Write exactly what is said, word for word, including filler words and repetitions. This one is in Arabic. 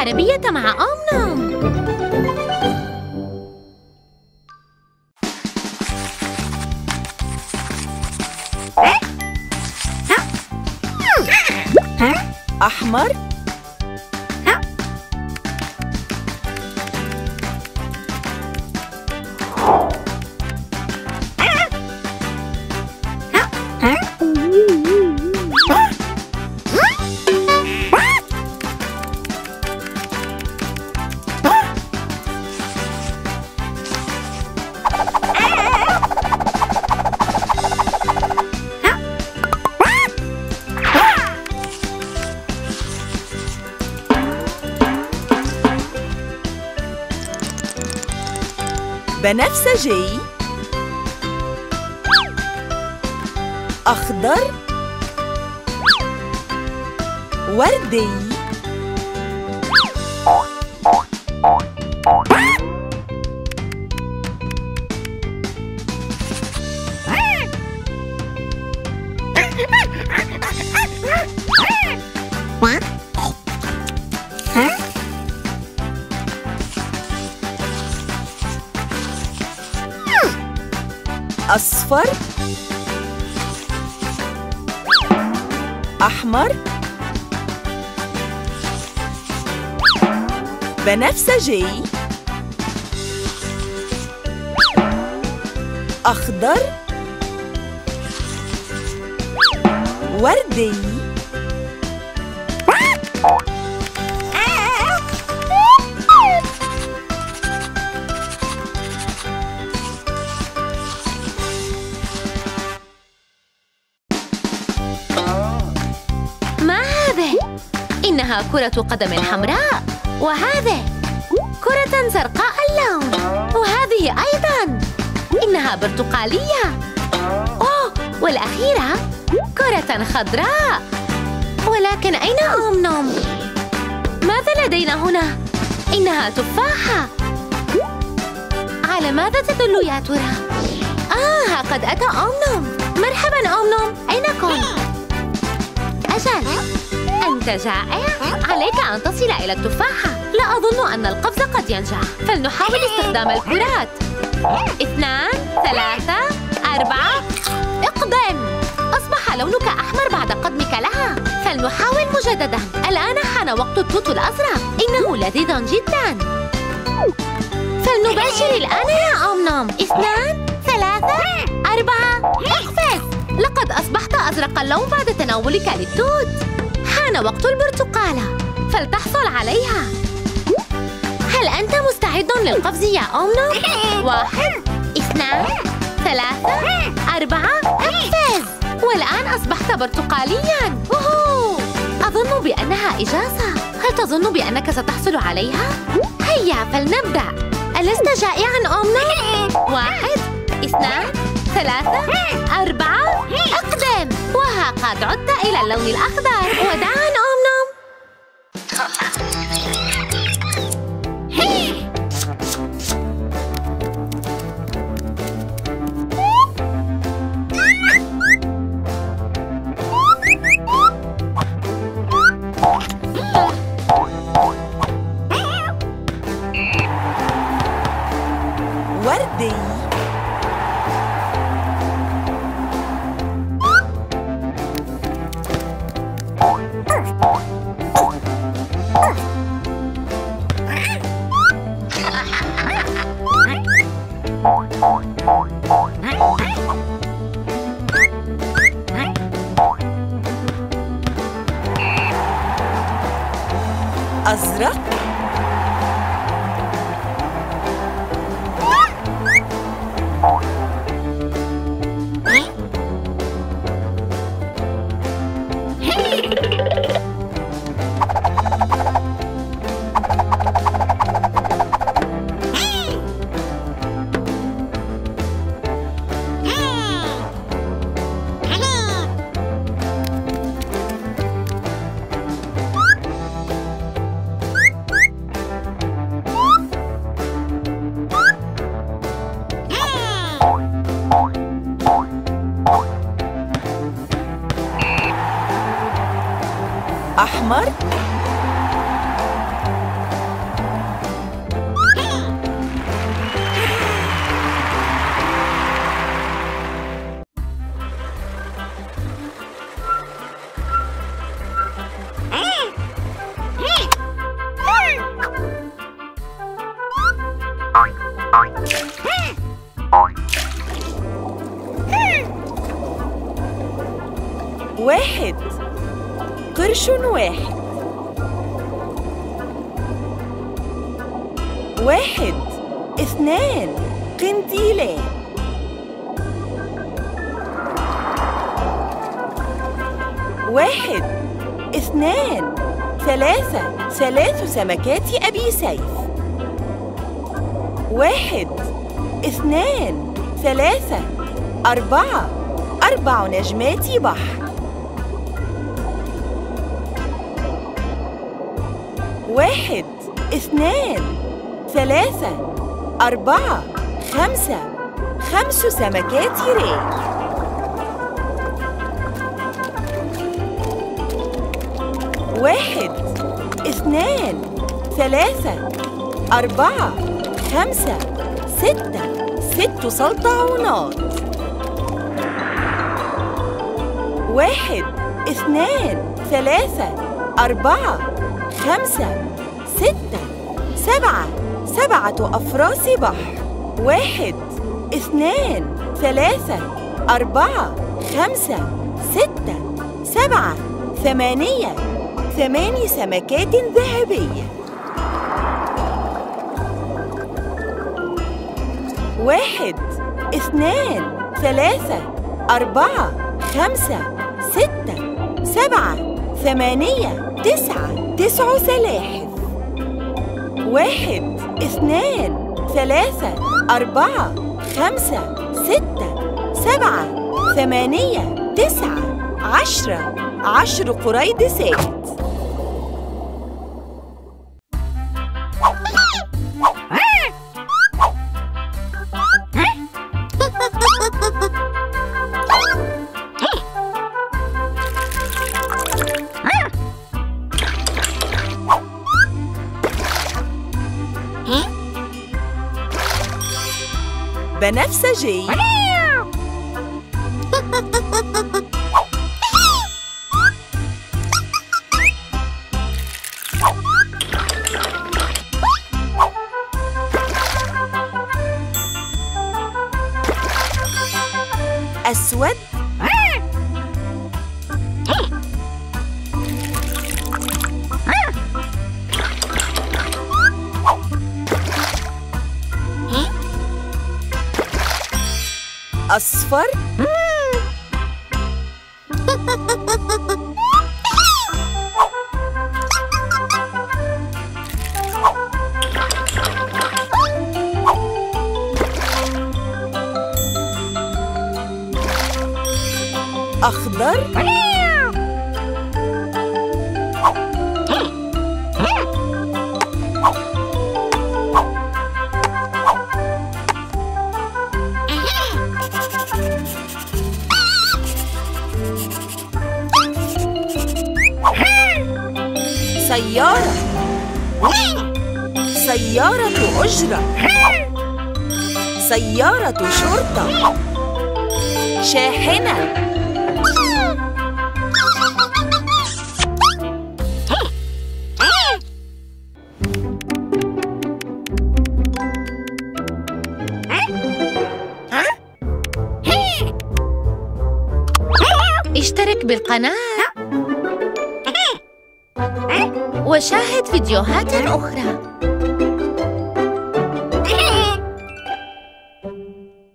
العربية مع أم نوم. أحمر، بنفسجي، أخضر، وردي، أصفر، أحمر، بنفسجي، أخضر، وردي، إنها كرة قدم حمراء، وهذه كرة زرقاء اللون، وهذه أيضاً إنها برتقالية. أوه، والأخيرة كرة خضراء. ولكن أين أم نوم؟ ماذا لدينا هنا؟ إنها تفاحة. على ماذا تدل يا ترى؟ آه، قد أتى أم نوم. مرحباً أم نوم، أين كنت؟ أجل، أنت جائع؟ عليك أن تصل إلى التفاحة. لا أظن أن القفز قد ينجح، فلنحاول استخدام الكرات. اثنان، ثلاثة، أربعة، اقدم. أصبح لونك أحمر بعد قدمك لها. فلنحاول مجدداً. الآن حان وقت التوت الأزرق، إنه لذيذ جداً. فلنباشر الآن يا أم نوم. اثنان، ثلاثة، أربعة، اقفز. لقد أصبحت أزرق اللون بعد تناولك للتوت. حان وقت البرتقالة، فلتحصل عليها. هل أنت مستعد للقفز يا أم نوم؟ واحد، اثنان، ثلاثة، أربعة، اقفز. والآن أصبحت برتقالياً. أوه، أظن بأنها إجازة. هل تظن بأنك ستحصل عليها؟ هيا فلنبدأ. ألست جائعاً أم نوم؟ واحد، اثنان، ثلاثة، أربعة، اقدم. وها قد عدت إلى اللون الأخضر. وداعاً أم نوم. وردي، أزرق، واحد، قرش واحد. واحد، اثنان، قنديلان. واحد، اثنان، ثلاثة، ثلاث سمكات أبي سيف. واحد، اثنان، ثلاثة، أربعة، أربع نجمات بحر. واحد، اثنان، ثلاثة، أربعة، خمسة، خمس سمكات ريح. واحد، اثنان، ثلاثة، أربعة، خمسة، ستة، ست سلطعونات. واحد، اثنان، ثلاثة، أربعة، خمسة، ستة، سبعة، سبعة أفراس بحر. واحد، اثنان، ثلاثة، أربعة، خمسة، ستة، سبعة، ثمانية، ثماني سمكات ذهبية. واحد، اثنان، ثلاثة، أربعة، خمسة، ستة، سبعة، ثمانية، تسعة، تسع سلاحف. واحد، اثنان، ثلاثة، أربعة، خمسة، ستة، سبعة، ثمانية، تسعة، عشرة، عشر قريدسات. بنفسجي. أسود. أصفر. أخضر. سيارة. سيارة أجرة. سيارة شرطة. شاحنة. اشترك بالقناة وشاهد فيديوهات أخرى.